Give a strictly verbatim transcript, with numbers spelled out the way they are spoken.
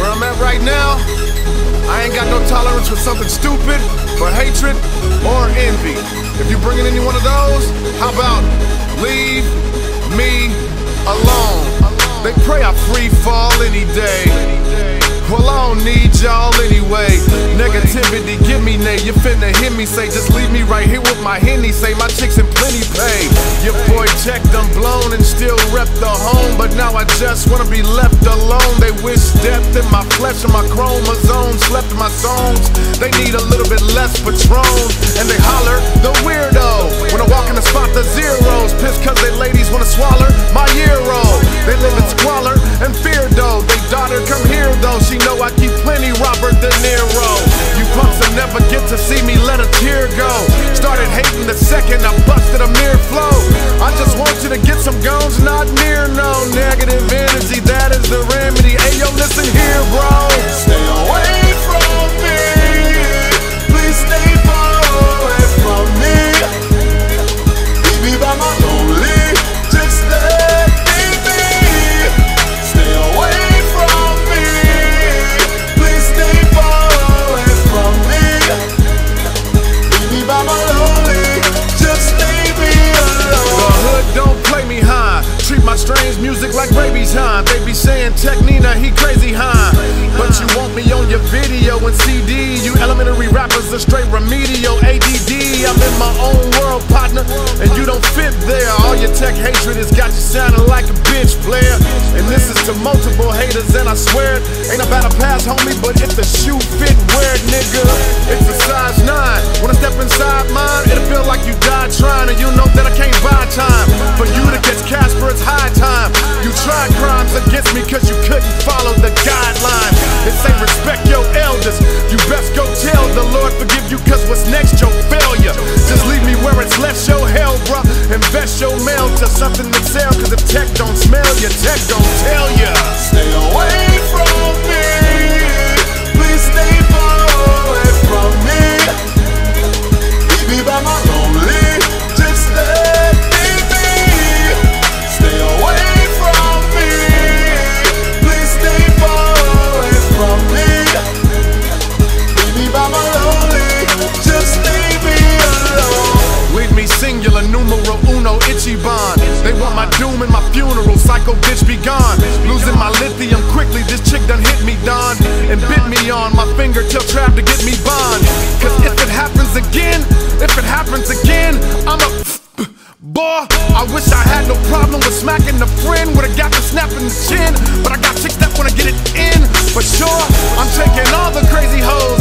Where I'm at right now, I ain't got no tolerance for something stupid, for hatred, or envy. If you bring in any one of those, how about leave me alone? They pray I free fall any day. Well, I don't need y'all anyway. Negativity, give me nay. You finna hear me say, just leave me right here with my Henny. Say my chicks in plenty pay. Your boy checked, I'm blown and still rep the home. But now I just wanna be left alone. They wish depth in my flesh and my chromosomes slept in my songs. They need a little bit less Patron. And they holler, the weirdo. When I walk in the spot, the zeros. Pissed cause they ladies wanna swallow my euro. They live in squalor and fear though. They daughter come here though. She know I keep plenty Robert De Niro. You punks will never get to see me let a tear go. Started hating the second I busted a mere flow. I just want you to get some guns, not near no negative energy. That is the remedy. Hey yo, listen here, bro. Stay away from me. Please stay far away from me. Leave me by my lonely. Just let me be. Stay away from me. Please stay far away from me. Leave me by my lonely. Just leave me alone. The hood don't play me high. Treat my strange music like rabies, huh? They be saying Tech Nina, he crazy, huh? But you want me on your video and C D. You elementary rappers are straight remedial A D D. I'm in my own world, partner, and you don't fit there. All your tech hatred has got you sounding like a bitch player. And this is to multiple haters, and I swear it ain't about a pass, homie, but if the shoe fit, wear it, nigga. It's a size nine. When I step inside mine, it'll feel like you died trying, and you know that I can't buy time. For you to catch Casper, it's high time. You tried crimes against me cause you couldn't follow the guidelines. It say respect your elders. You best go tell the Lord forgive you cause what's next your failure. Just leave me where it's less your hell, bruh. Invest your mail to something that sell. Cause if tech don't smell, your tech don't tell ya. Stay away from me. Please stay far away from me. Leave me by my lonely. Just let me be. Stay away from me. Please stay far away from me. Leave me by my lonely. Just leave me alone. Leave me singular, numero uno, Ichiban. They want my doom and my funeral, psycho bitch be gone. Losing my lithium quickly, this chick done hit me, Don. And bit me on my fingertip trap to get me bond. Cause if it happens again, if it happens again, I'm a boy. I wish I had no problem with smacking a friend. Would've got the snap in the chin. But I got chicks that wanna get it in. For sure, I'm taking all the crazy hoes